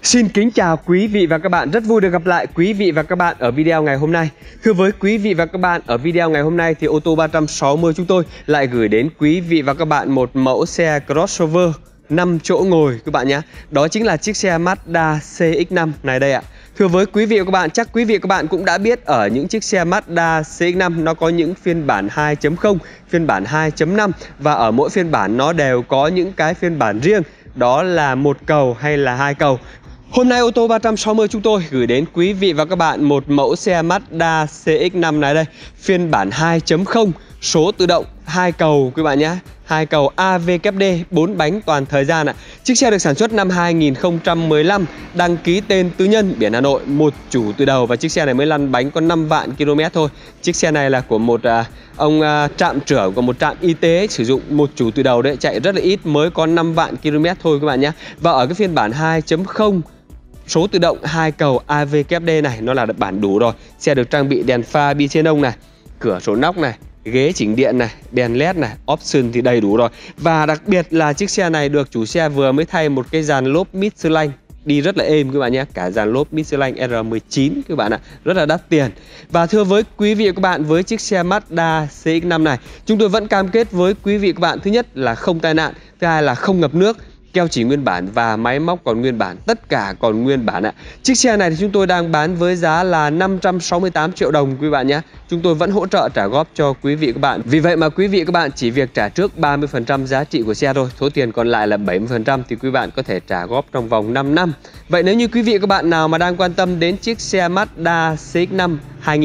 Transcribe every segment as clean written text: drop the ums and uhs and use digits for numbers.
Xin kính chào quý vị và các bạn, rất vui được gặp lại quý vị và các bạn ở video ngày hôm nay. Thưa với quý vị và các bạn, ở video ngày hôm nay thì ô tô 360 chúng tôi lại gửi đến quý vị và các bạn một mẫu xe crossover 5 chỗ ngồi các bạn nhé. Đó chính là chiếc xe Mazda CX-5 này đây ạ. Thưa với quý vị và các bạn, chắc quý vị và các bạn cũng đã biết ở những chiếc xe Mazda CX-5 nó có những phiên bản 2.0, phiên bản 2.5 và ở mỗi phiên bản nó đều có những cái phiên bản riêng, đó là một cầu hay là hai cầu. Hôm nay ô tô 360 chúng tôi gửi đến quý vị và các bạn một mẫu xe Mazda CX-5 này đây, phiên bản 2.0, số tự động, hai cầu quý bạn nhé. Hai cầu AVKD 4 bánh toàn thời gian ạ. Chiếc xe được sản xuất năm 2015, đăng ký tên tư nhân, biển Hà Nội, một chủ từ đầu và chiếc xe này mới lăn bánh có 5 vạn km thôi. Chiếc xe này là của một ông trạm trưởng của một trạm y tế sử dụng một chủ từ đầu đấy, chạy rất là ít, mới có 5 vạn km thôi các bạn nhé. Và ở cái phiên bản 2.0 số tự động hai cầu AVKD này nó là bản đủ rồi. Xe được trang bị đèn pha bi xenon này, cửa sổ nóc này, ghế chỉnh điện này, đèn led này, option thì đầy đủ rồi. Và đặc biệt là chiếc xe này được chủ xe vừa mới thay một cái dàn lốp Michelin, đi rất là êm các bạn nhé. Cả dàn lốp Michelin R19 các bạn ạ, rất là đắt tiền. Và thưa với quý vị và các bạn, với chiếc xe Mazda CX-5 này, chúng tôi vẫn cam kết với quý vị và các bạn, thứ nhất là không tai nạn, thứ hai là không ngập nước, keo chỉ nguyên bản và máy móc còn nguyên bản, tất cả còn nguyên bản ạ. Chiếc xe này thì chúng tôi đang bán với giá là 568 triệu đồng quý bạn nhé. Chúng tôi vẫn hỗ trợ trả góp cho quý vị các bạn. Vì vậy mà quý vị các bạn chỉ việc trả trước 30% giá trị của xe thôi, số tiền còn lại là 70% thì quý bạn có thể trả góp trong vòng 5 năm. Vậy nếu như quý vị các bạn nào mà đang quan tâm đến chiếc xe Mazda CX-5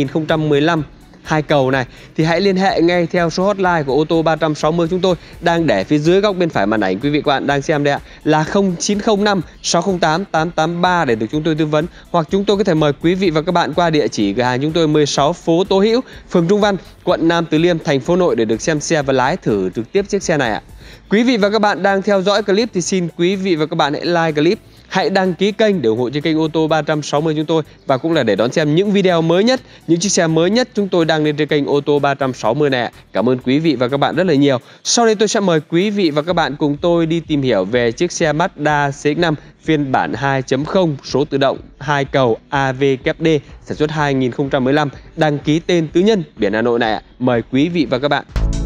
2015 hai cầu này thì hãy liên hệ ngay theo số hotline của ô tô 360 chúng tôi đang để phía dưới góc bên phải màn ảnh quý vị các bạn đang xem đây ạ, là 0905 608 883 để được chúng tôi tư vấn, hoặc chúng tôi có thể mời quý vị và các bạn qua địa chỉ cửa hàng chúng tôi 16 phố Tô Hữu, phường Trung Văn, quận Nam Từ Liêm, thành phố Hà Nội để được xem xe và lái thử trực tiếp chiếc xe này ạ. Quý vị và các bạn đang theo dõi clip thì xin quý vị và các bạn hãy like clip, hãy đăng ký kênh để ủng hộ cho kênh ô tô 360 chúng tôi, và cũng là để đón xem những video mới nhất, những chiếc xe mới nhất chúng tôi đăng lên trên kênh ô tô 360 này. Cảm ơn quý vị và các bạn rất là nhiều. Sau đây tôi sẽ mời quý vị và các bạn cùng tôi đi tìm hiểu về chiếc xe Mazda CX-5 phiên bản 2.0 số tự động hai cầu AVKD sản xuất 2015, đăng ký tên tư nhân, biển Hà Nội này. Mời quý vị và các bạn.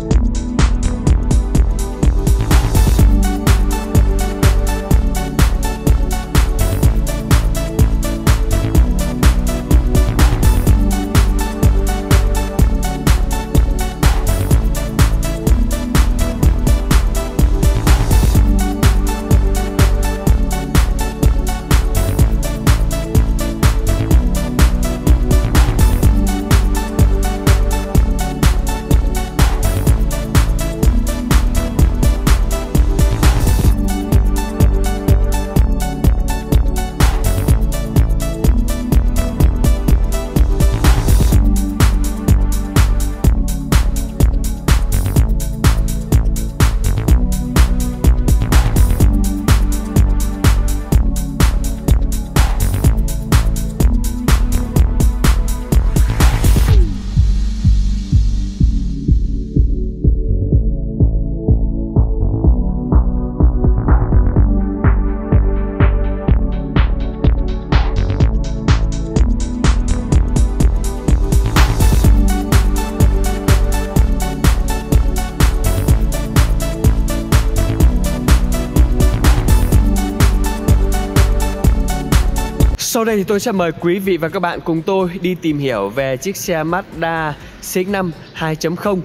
Sau đây thì tôi sẽ mời quý vị và các bạn cùng tôi đi tìm hiểu về chiếc xe Mazda CX-5 2.0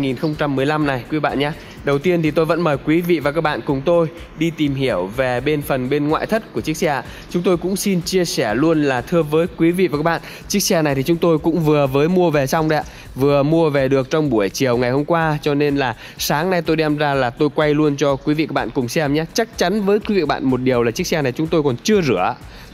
2015 này quý bạn nhé. Đầu tiên thì tôi vẫn mời quý vị và các bạn cùng tôi đi tìm hiểu về phần bên ngoại thất của chiếc xe. Chúng tôi cũng xin chia sẻ luôn là thưa với quý vị và các bạn, chiếc xe này thì chúng tôi cũng vừa mới mua về xong đấy ạ. Vừa mua về được trong buổi chiều ngày hôm qua, cho nên là sáng nay tôi đem ra là tôi quay luôn cho quý vị các bạn cùng xem nhé. Chắc chắn với quý vị và các bạn một điều là chiếc xe này chúng tôi còn chưa rửa,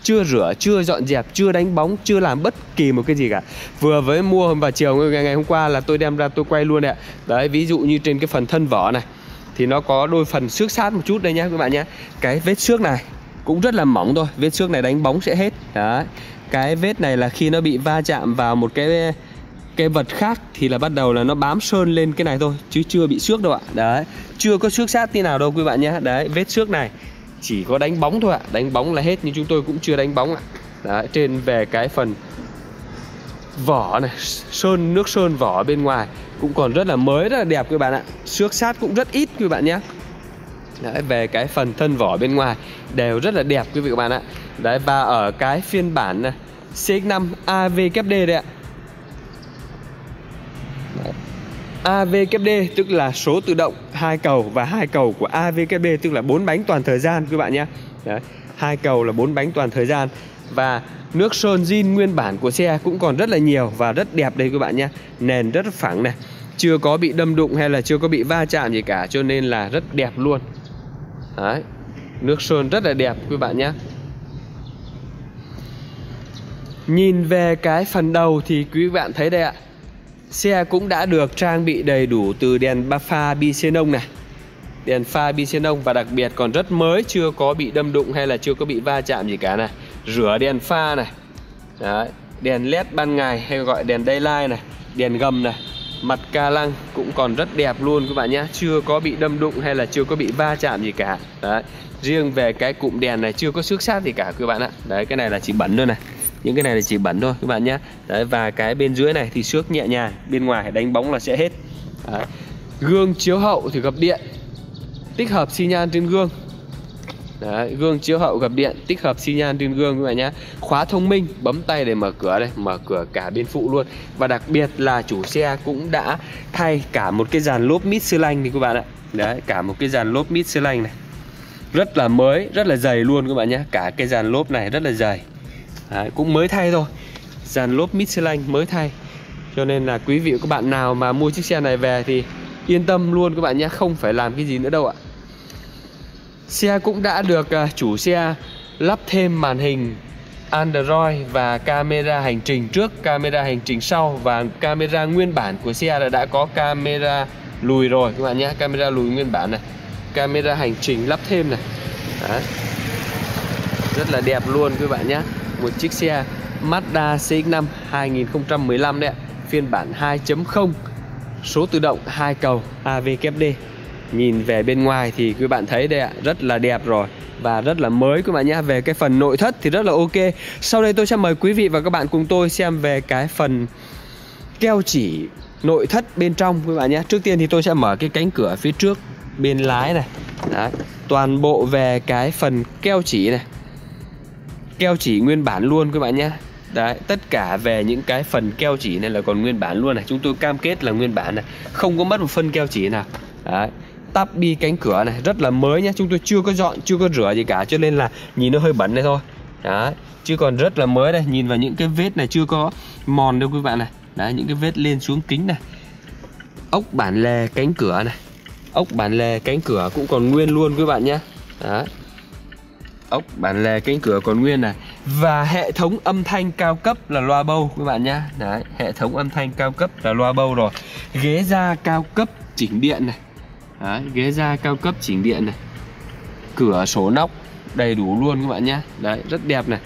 chưa dọn dẹp, chưa đánh bóng, chưa làm bất kỳ một cái gì cả. Vừa mới mua vào chiều ngày hôm qua là tôi đem ra tôi quay luôn đấy ạ. Đấy, ví dụ như trên cái phần thân vỏ này thì nó có đôi phần xước sát một chút đây nhé các bạn nhé. Cái vết xước này cũng rất là mỏng thôi, vết xước này đánh bóng sẽ hết. Đấy, cái vết này là khi nó bị va chạm vào một cái vật khác thì là bắt đầu là nó bám sơn lên cái này thôi, chứ chưa bị xước đâu ạ. Đấy, chưa có xước sát tí nào đâu quý bạn nhé. Đấy, vết xước này chỉ có đánh bóng thôi ạ. Đánh bóng là hết, nhưng chúng tôi cũng chưa đánh bóng ạ. Đấy, trên về cái phần vỏ này, nước sơn vỏ bên ngoài cũng còn rất là mới, rất là đẹp các bạn ạ. Xước sát cũng rất ít các bạn nhé. Đấy, về cái phần thân vỏ bên ngoài đều rất là đẹp quý vị các bạn ạ. Đấy, và ở cái phiên bản này, CX5 AVKD đây ạ. Đấy. AVKD tức là số tự động 2 cầu, và 2 cầu của AVKD tức là 4 bánh toàn thời gian các bạn nhé. Đấy, 2 cầu là 4 bánh toàn thời gian. Và nước sơn zin nguyên bản của xe cũng còn rất là nhiều và rất đẹp đây các bạn nhé. Nền rất phẳng này, chưa có bị đâm đụng hay là chưa có bị va chạm gì cả, cho nên là rất đẹp luôn. Đấy, nước sơn rất là đẹp quý bạn nhé. Nhìn về cái phần đầu thì quý bạn thấy đây ạ, xe cũng đã được trang bị đầy đủ từ đèn pha bi xenon này, đèn pha bi xenon, và đặc biệt còn rất mới, chưa có bị đâm đụng hay là chưa có bị va chạm gì cả này. Rửa đèn pha này. Đấy, đèn led ban ngày hay gọi đèn daylight này, đèn gầm này, mặt ca lăng cũng còn rất đẹp luôn các bạn nhé, chưa có bị đâm đụng hay là chưa có bị va chạm gì cả. Đấy, riêng về cái cụm đèn này chưa có xước sát gì cả các bạn ạ. Đấy, cái này là chỉ bẩn thôi này, những cái này là chỉ bẩn thôi các bạn nhé. Đấy, và cái bên dưới này thì xước nhẹ nhàng, bên ngoài đánh bóng là sẽ hết. Đấy, gương chiếu hậu thì gập điện, tích hợp xi nhan trên gương. Đấy, gương chiếu hậu gập điện, tích hợp xi nhan trên gương các bạn nhé. Khóa thông minh, bấm tay để mở cửa đây, mở cửa cả bên phụ luôn. Và đặc biệt là chủ xe cũng đã thay cả một cái dàn lốp Michelin này các bạn ạ. Đấy, cả một cái dàn lốp Michelin này, rất là mới, rất là dày luôn các bạn nhé. Cả cái dàn lốp này rất là dày. Đấy, cũng mới thay thôi, dàn lốp Michelin mới thay. Cho nên là quý vị và các bạn nào mà mua chiếc xe này về thì yên tâm luôn các bạn nhé, không phải làm cái gì nữa đâu ạ. Xe cũng đã được chủ xe lắp thêm màn hình Android và camera hành trình trước, camera hành trình sau, và camera nguyên bản của xe là đã có camera lùi rồi các bạn nhé. Camera lùi nguyên bản này, camera hành trình lắp thêm này. Đấy, rất là đẹp luôn các bạn nhé. Một chiếc xe Mazda CX-5 2015 đấy ạ, phiên bản 2.0, số tự động 2 cầu AVKD. Nhìn về bên ngoài thì quý bạn thấy đây ạ, rất là đẹp rồi và rất là mới các bạn nhé. Về cái phần nội thất thì rất là ok. Sau đây tôi sẽ mời quý vị và các bạn cùng tôi xem về cái phần keo chỉ nội thất bên trong các bạn nhé. Trước tiên thì tôi sẽ mở cái cánh cửa phía trước bên lái này. Đấy, toàn bộ về cái phần keo chỉ này, keo chỉ nguyên bản luôn các bạn nhé. Đấy, tất cả về những cái phần keo chỉ này là còn nguyên bản luôn này. Chúng tôi cam kết là nguyên bản này, không có mất một phân keo chỉ nào. Đấy, tắp bi cánh cửa này rất là mới nhé. Chúng tôi chưa có dọn, chưa có rửa gì cả, cho nên là nhìn nó hơi bẩn này thôi. Đấy, chứ còn rất là mới đây. Nhìn vào những cái vết này chưa có mòn đâu quý bạn này. Đấy, những cái vết lên xuống kính này. Ốc bản lề cánh cửa này, ốc bản lề cánh cửa cũng còn nguyên luôn quý bạn nhé. Đấy, ốc bản lề cánh cửa còn nguyên này. Và hệ thống âm thanh cao cấp là loa bâu các bạn nhé. Đấy, hệ thống âm thanh cao cấp là loa bâu rồi. Ghế da cao cấp chỉnh điện này. Đấy, ghế da cao cấp chỉnh điện này. Cửa sổ nóc đầy đủ luôn các bạn nhé. Đấy, rất đẹp này.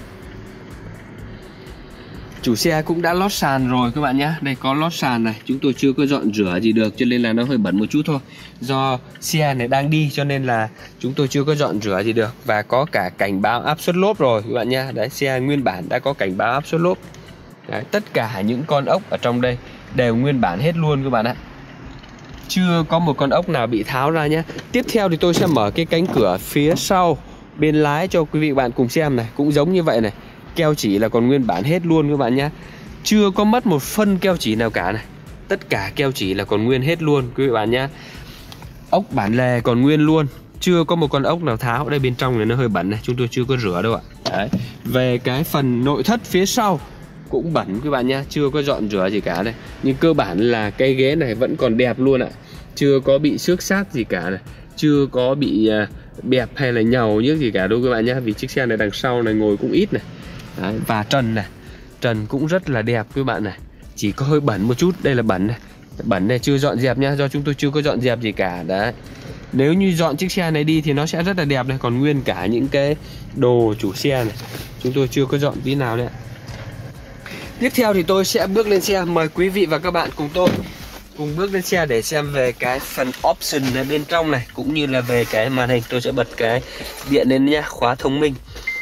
Chủ xe cũng đã lót sàn rồi các bạn nhé. Đây có lót sàn này, chúng tôi chưa có dọn rửa gì được cho nên là nó hơi bẩn một chút thôi. Do xe này đang đi cho nên là chúng tôi chưa có dọn rửa gì được. Và có cả cảnh báo áp suất lốp rồi các bạn nhé. Đấy, xe nguyên bản đã có cảnh báo áp suất lốp. Đấy, tất cả những con ốc ở trong đây đều nguyên bản hết luôn các bạn ạ. Chưa có một con ốc nào bị tháo ra nhé. Tiếp theo thì tôi sẽ mở cái cánh cửa phía sau bên lái cho quý vị bạn cùng xem này. Cũng giống như vậy này, keo chỉ là còn nguyên bản hết luôn các bạn nhé. Chưa có mất một phân keo chỉ nào cả này. Tất cả keo chỉ là còn nguyên hết luôn quý vị bạn nhé. Ốc bản lề còn nguyên luôn, chưa có một con ốc nào tháo. Đây bên trong này nó hơi bẩn này, chúng tôi chưa có rửa đâu ạ. Đấy, về cái phần nội thất phía sau cũng bẩn các bạn nhé, chưa có dọn rửa gì cả đây. Nhưng cơ bản là cái ghế này vẫn còn đẹp luôn ạ. Chưa có bị xước sát gì cả này, chưa có bị bẹp hay là nhàu nhức gì cả đâu các bạn nhé. Vì chiếc xe này đằng sau này ngồi cũng ít này. Đấy, và trần này, trần cũng rất là đẹp các bạn này. Chỉ có hơi bẩn một chút, đây là bẩn này. Bẩn này chưa dọn dẹp nhá, do chúng tôi chưa có dọn dẹp gì cả. Đấy, nếu như dọn chiếc xe này đi thì nó sẽ rất là đẹp này. Còn nguyên cả những cái đồ chủ xe này chúng tôi chưa có dọn tí nào đấy ạ. Tiếp theo thì tôi sẽ bước lên xe, mời quý vị và các bạn cùng tôi Cùng bước lên xe để xem về cái phần option ở bên trong này, cũng như là về cái màn hình. Tôi sẽ bật cái điện lên nhá, khóa thông minh.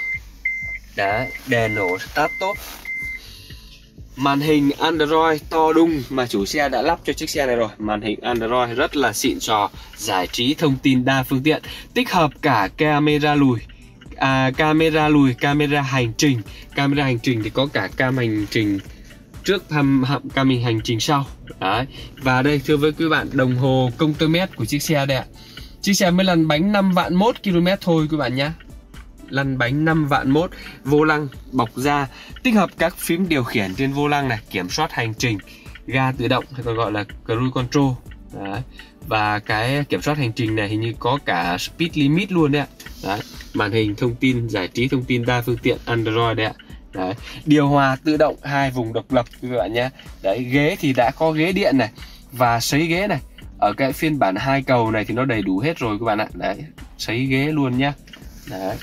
Đấy, đèn nổ start top. Màn hình Android to đùng mà chủ xe đã lắp cho chiếc xe này rồi. Màn hình Android rất là xịn sò, giải trí thông tin đa phương tiện, tích hợp cả camera lùi, camera hành trình. Camera hành trình thì có cả cam hành trình trước, cam hành trình sau. Đấy. Và đây thưa với quý bạn, đồng hồ công tơ mét của chiếc xe đây ạ. Chiếc xe mới lăn bánh 5 vạn 1 km thôi quý bạn nhé. Lăn bánh 5 vạn 1. Vô lăng bọc da, tích hợp các phím điều khiển trên vô lăng này, kiểm soát hành trình, ga tự động hay còn gọi là cruise control. Đấy. Và cái kiểm soát hành trình này hình như có cả speed limit luôn đấy ạ. Đấy. Màn hình thông tin, giải trí thông tin đa phương tiện Android đấy ạ. Đấy. Điều hòa tự động 2 vùng độc lập quý bạn nhé. Đấy, ghế thì đã có ghế điện này và sấy ghế này. Ở cái phiên bản 2 cầu này thì nó đầy đủ hết rồi các bạn ạ. Đấy, sấy ghế luôn nhá. Đấy.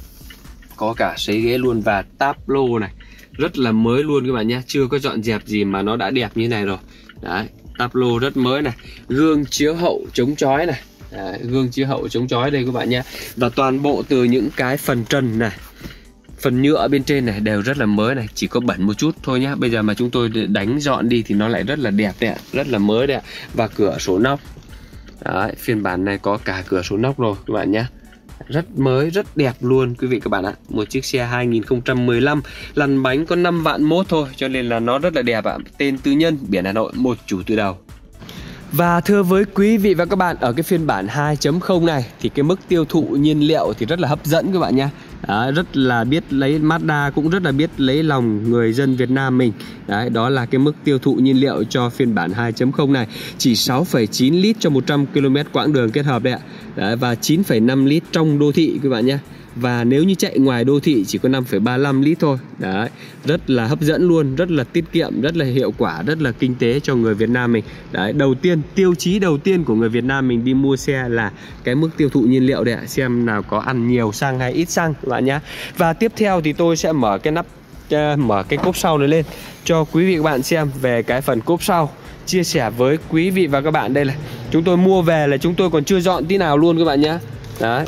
Có cả sấy ghế luôn và táp lô này. Rất là mới luôn các bạn nhé. Chưa có dọn dẹp gì mà nó đã đẹp như này rồi. Đấy, táp lô rất mới này. Gương chiếu hậu chống chói này. Đấy, gương chiếu hậu chống chói đây các bạn nhé. Và toàn bộ từ những cái phần trần này, phần nhựa bên trên này đều rất là mới này. Chỉ có bẩn một chút thôi nhá. Bây giờ mà chúng tôi đánh dọn đi thì nó lại rất là đẹp đấy ạ. Rất là mới đấy ạ. Và cửa sổ nóc. Đấy, phiên bản này có cả cửa sổ nóc rồi các bạn nhé. Rất mới, rất đẹp luôn quý vị các bạn ạ. Một chiếc xe 2015, lăn bánh có 5 vạn 1 thôi, cho nên là nó rất là đẹp ạ. Tên tư nhân, biển Hà Nội, một chủ từ đầu. Và thưa với quý vị và các bạn, ở cái phiên bản 2.0 này thì cái mức tiêu thụ nhiên liệu thì rất là hấp dẫn các bạn nhé. Đó, rất là biết lấy, Mazda cũng rất là biết lấy lòng người dân Việt Nam mình. Đấy, đó là cái mức tiêu thụ nhiên liệu cho phiên bản 2.0 này, chỉ 6,9 lít cho 100 km quãng đường kết hợp đấy ạ. Đấy, và 9,5 lít trong đô thị các bạn nhé. Và nếu như chạy ngoài đô thị chỉ có 5,35 lít thôi. Đấy, rất là hấp dẫn luôn, rất là tiết kiệm, rất là hiệu quả, rất là kinh tế cho người Việt Nam mình. Đấy, đầu tiên, tiêu chí đầu tiên của người Việt Nam mình đi mua xe là cái mức tiêu thụ nhiên liệu đấy ạ. Xem nào có ăn nhiều xăng hay ít xăng các bạn nhé. Và tiếp theo thì tôi sẽ mở cái nắp, mở cái cốp sau này lên cho quý vị các bạn xem về cái phần cốp sau. Chia sẻ với quý vị và các bạn, đây là chúng tôi mua về là chúng tôi còn chưa dọn tí nào luôn các bạn nhé. Đấy,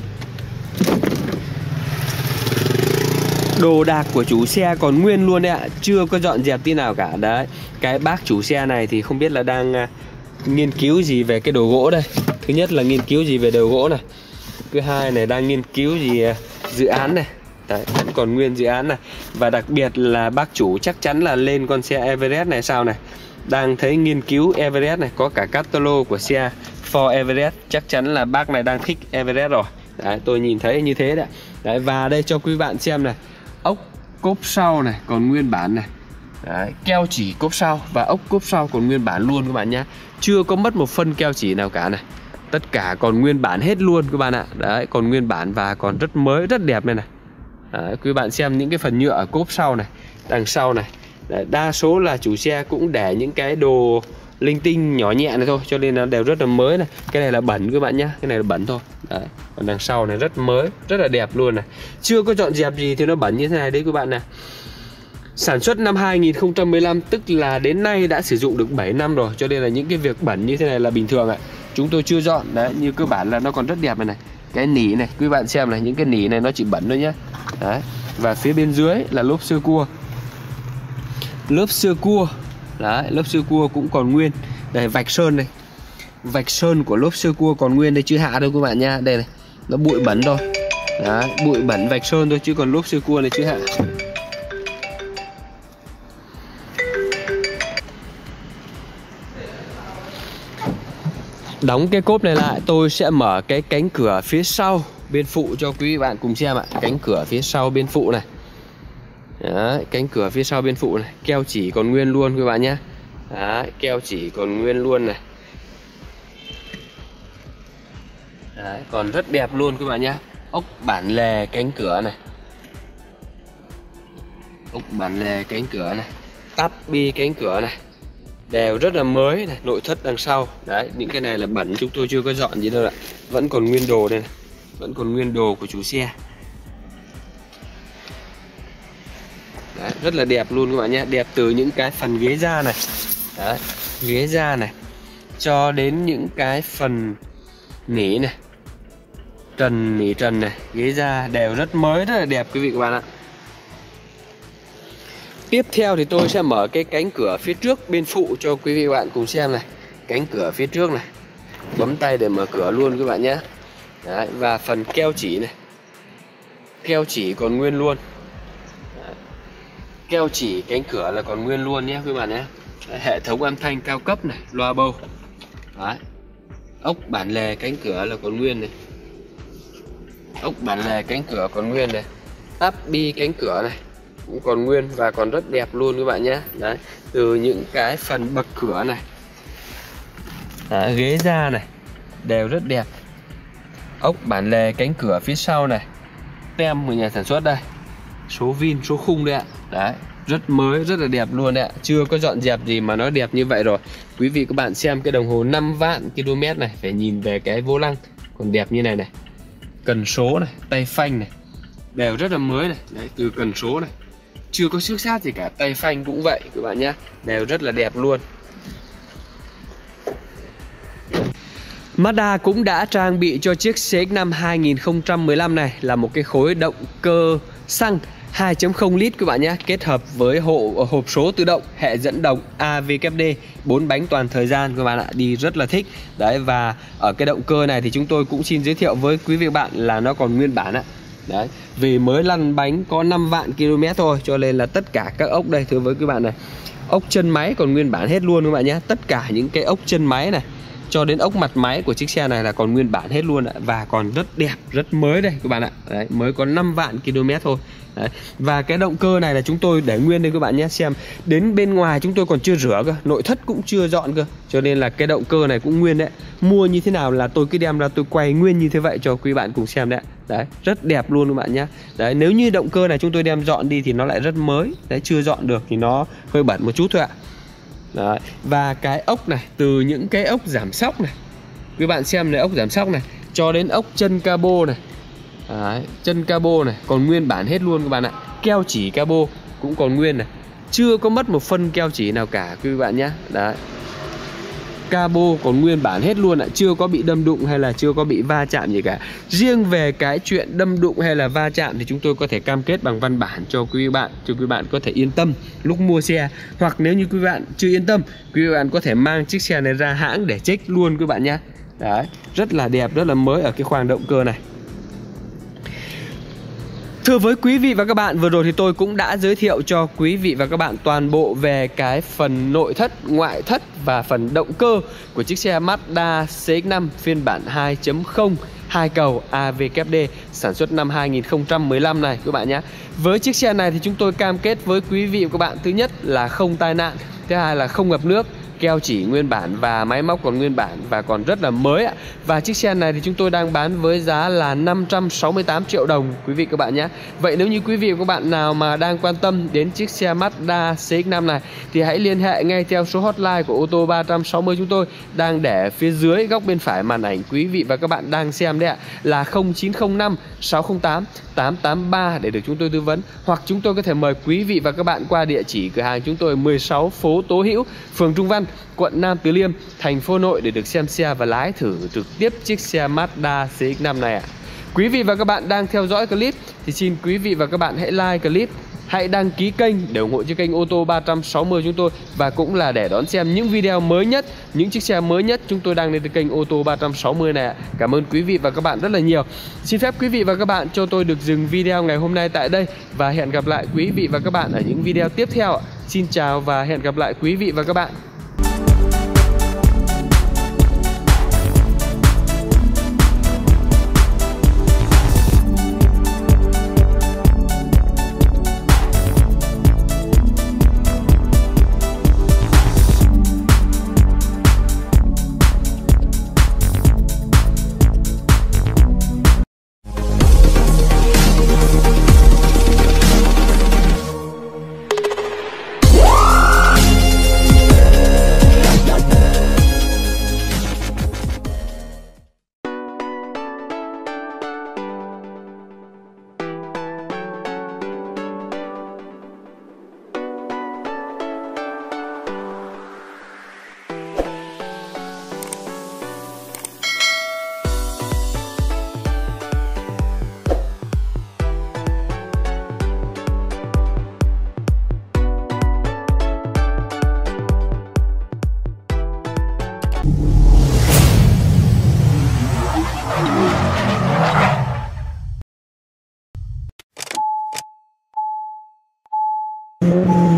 đồ đạc của chủ xe còn nguyên luôn đấy ạ, chưa có dọn dẹp tí nào cả. Đấy, cái bác chủ xe này thì không biết là đang nghiên cứu gì về cái đồ gỗ đây. Thứ nhất là nghiên cứu gì về đồ gỗ này. Thứ hai này đang nghiên cứu gì dự án này. Đấy, vẫn còn nguyên dự án này. Và đặc biệt là bác chủ chắc chắn là lên con xe Everest này sao này. Đang thấy nghiên cứu Everest này, có cả catalog của xe Ford Everest. Chắc chắn là bác này đang thích Everest rồi. Đấy, tôi nhìn thấy như thế đấy. Đấy, và đây cho quý bạn xem này, ốc cốp sau này còn nguyên bản này. Đấy, keo chỉ cốp sau và ốc cốp sau còn nguyên bản luôn các bạn nhé. Chưa có mất một phân keo chỉ nào cả này. Tất cả còn nguyên bản hết luôn các bạn ạ. Đấy, còn nguyên bản và còn rất mới, rất đẹp này này. Đấy, quý bạn xem những cái phần nhựa ở cốp sau này, đằng sau này. Đấy, đa số là chủ xe cũng để những cái đồ linh tinh nhỏ nhẹ này thôi, cho nên nó đều rất là mới này. Cái này là bẩn các bạn nhé, cái này là bẩn thôi. Đấy, còn đằng sau này rất mới, rất là đẹp luôn này. Chưa có dọn dẹp gì thì nó bẩn như thế này đấy các bạn này. Sản xuất năm 2015, tức là đến nay đã sử dụng được 7 năm rồi, cho nên là những cái việc bẩn như thế này là bình thường ạ. Chúng tôi chưa dọn. Đấy, như cơ bản là nó còn rất đẹp này này. Cái nỉ này, quý bạn xem này, những cái nỉ này nó chỉ bẩn thôi nhá. Đấy, và phía bên dưới là lốp sơ cua. Lớp sơ cua. Đấy, lớp sơ cua cũng còn nguyên. Đây, vạch sơn này. Vạch sơn của lốp sơ cua còn nguyên đây, chứ hạ đâu các bạn nha. Đây này, nó bụi bẩn thôi. Đấy, bụi bẩn vạch sơn thôi, chứ còn lốp sơ cua này chứ hạ. Đóng cái cốp này lại, tôi sẽ mở cái cánh cửa phía sau bên phụ cho quý vị bạn cùng xem ạ. Cánh cửa phía sau bên phụ này. Đấy, cánh cửa phía sau bên phụ này, keo chỉ còn nguyên luôn các bạn nhé. Đấy, keo chỉ còn nguyên luôn này. Đấy, còn rất đẹp luôn các bạn nhé. Ốc bản lề cánh cửa này. Ốc bản lề cánh cửa này. Tắp bi cánh cửa này. Đều rất là mới này, nội thất đằng sau. Đấy, những cái này là bẩn, chúng tôi chưa có dọn gì đâu ạ. Vẫn còn nguyên đồ đây này. Vẫn còn nguyên đồ của chủ xe. Đấy, rất là đẹp luôn các bạn nhé. Đẹp từ những cái phần ghế da này. Đấy, ghế da này. cho đến những cái phần nỉ này, nỉ trần này, ghế da đều rất mới, rất là đẹp quý vị các bạn ạ. Tiếp theo thì tôi sẽ mở cái cánh cửa phía trước bên phụ cho quý vị các bạn cùng xem này. Cánh cửa phía trước này, bấm tay để mở cửa luôn các bạn nhé. Đấy, và phần keo chỉ này, keo chỉ còn nguyên luôn. Đấy, keo chỉ cánh cửa là còn nguyên luôn nhé quý bạn nhé. Đấy, hệ thống âm thanh cao cấp này, loa bâu. Đấy, ốc bản lề cánh cửa là còn nguyên này, ốc bản lề cánh cửa còn nguyên này, áp bi cánh cửa này cũng còn nguyên và còn rất đẹp luôn các bạn nhé. Đấy, từ những cái phần bậc cửa này, đấy, ghế da này đều rất đẹp. Ốc bản lề cánh cửa phía sau này, tem của nhà sản xuất đây, số vin, số khung đây ạ. Đấy, rất mới, rất là đẹp luôn đấy ạ. Chưa có dọn dẹp gì mà nó đẹp như vậy rồi. Quý vị các bạn xem cái đồng hồ 5 vạn km này, phải nhìn về cái vô lăng còn đẹp như này này. Cần số này, tay phanh này đều rất là mới này. Đấy, từ cần số này chưa có xước sát gì cả, tay phanh cũng vậy các bạn nhé, đều rất là đẹp luôn. Mazda cũng đã trang bị cho chiếc CX-5 2015 này là một cái khối động cơ xăng 2.0 lít các bạn nhé, kết hợp với hộp số tự động, hệ dẫn động AVKD, 4 bánh toàn thời gian các bạn ạ, đi rất là thích. Đấy, và ở cái động cơ này thì chúng tôi cũng xin giới thiệu với quý vị và bạn là nó còn nguyên bản ạ. Đấy, vì mới lăn bánh có 5 vạn km thôi, cho nên là tất cả các ốc đây thưa với các bạn này, ốc chân máy còn nguyên bản hết luôn các bạn nhé. Tất cả những cái ốc chân máy này cho đến ốc mặt máy của chiếc xe này là còn nguyên bản hết luôn ạ, và còn rất đẹp, rất mới đây các bạn ạ. Đấy, mới có 5 vạn km thôi. Đấy, và cái động cơ này là chúng tôi để nguyên đây các bạn nhé. Xem đến bên ngoài chúng tôi còn chưa rửa cơ, nội thất cũng chưa dọn cơ, cho nên là cái động cơ này cũng nguyên đấy. Mua như thế nào là tôi cứ đem ra tôi quay nguyên như thế vậy cho quý bạn cùng xem đấy. Đấy, rất đẹp luôn các bạn nhé. Đấy, nếu như động cơ này chúng tôi đem dọn đi thì nó lại rất mới. Đấy, chưa dọn được thì nó hơi bẩn một chút thôi ạ. Đấy, và cái ốc này, từ những cái ốc giảm xóc này, quý bạn xem này, ốc giảm xóc này cho đến ốc chân cabo này. Đấy, chân cabo này còn nguyên bản hết luôn các bạn ạ. Keo chỉ cabo cũng còn nguyên này, chưa có mất một phân keo chỉ nào cả quý bạn nhé. Đấy, cabo còn nguyên bản hết luôn ạ, chưa có bị đâm đụng hay là chưa có bị va chạm gì cả. Riêng về cái chuyện đâm đụng hay là va chạm thì chúng tôi có thể cam kết bằng văn bản cho quý bạn, cho quý bạn có thể yên tâm lúc mua xe. Hoặc nếu như quý bạn chưa yên tâm, quý bạn có thể mang chiếc xe này ra hãng để check luôn quý bạn nhé. Đấy, rất là đẹp, rất là mới ở cái khoang động cơ này. Thưa với quý vị và các bạn, vừa rồi thì tôi cũng đã giới thiệu cho quý vị và các bạn toàn bộ về cái phần nội thất, ngoại thất và phần động cơ của chiếc xe Mazda CX-5 phiên bản 2.0 2 cầu AVKD sản xuất năm 2015 này các bạn nhé. Với chiếc xe này thì chúng tôi cam kết với quý vị và các bạn, thứ nhất là không tai nạn, thứ hai là không ngập nước, keo chỉ nguyên bản và máy móc còn nguyên bản và còn rất là mới ạ. Và chiếc xe này thì chúng tôi đang bán với giá là 568 triệu đồng quý vị các bạn nhé. Vậy nếu như quý vị và các bạn nào mà đang quan tâm đến chiếc xe Mazda CX-5 này thì hãy liên hệ ngay theo số hotline của ô tô 360 chúng tôi đang để phía dưới góc bên phải màn ảnh quý vị và các bạn đang xem đấy ạ, là 0905 608 883 để được chúng tôi tư vấn. Hoặc chúng tôi có thể mời quý vị và các bạn qua địa chỉ cửa hàng chúng tôi 16 phố Tố Hữu, phường Trung Văn, quận Nam Từ Liêm, thành phố Hà Nội để được xem xe và lái thử trực tiếp chiếc xe Mazda CX-5 này ạ. Quý vị và các bạn đang theo dõi clip thì xin quý vị và các bạn hãy like clip, hãy đăng ký kênh để ủng hộ cho kênh ô tô 360 chúng tôi, và cũng là để đón xem những video mới nhất, những chiếc xe mới nhất chúng tôi đăng lên kênh ô tô 360 này ạ. Cảm ơn quý vị và các bạn rất là nhiều. Xin phép quý vị và các bạn cho tôi được dừng video ngày hôm nay tại đây và hẹn gặp lại quý vị và các bạn ở những video tiếp theo ạ. Xin chào và hẹn gặp lại quý vị và các bạn. Thank you.